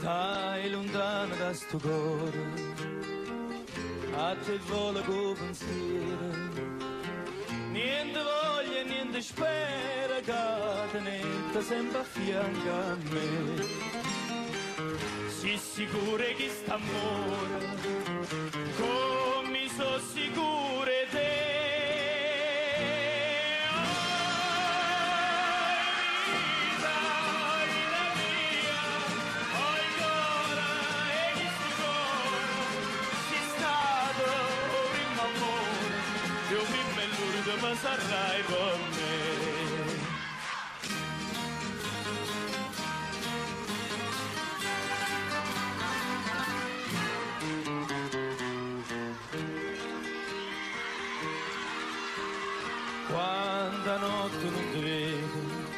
Stai lontano da sto cuore, a te vola con pensiero, niente voglia, niente spera, che tenete sempre a fianco a me. Si sicuro che sta amore, come so sicuro te. Ma sarai con me. Quanta notte non ti vedo,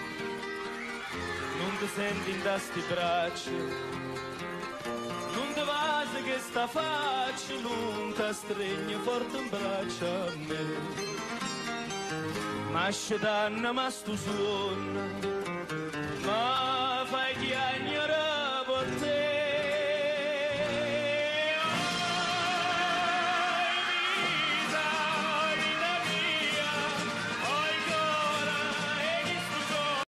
non ti senti in sti braccia, non ti vasi che sta faccia, non ti stringe forte un braccio a me. Ma scetanna, ma sto suono, ma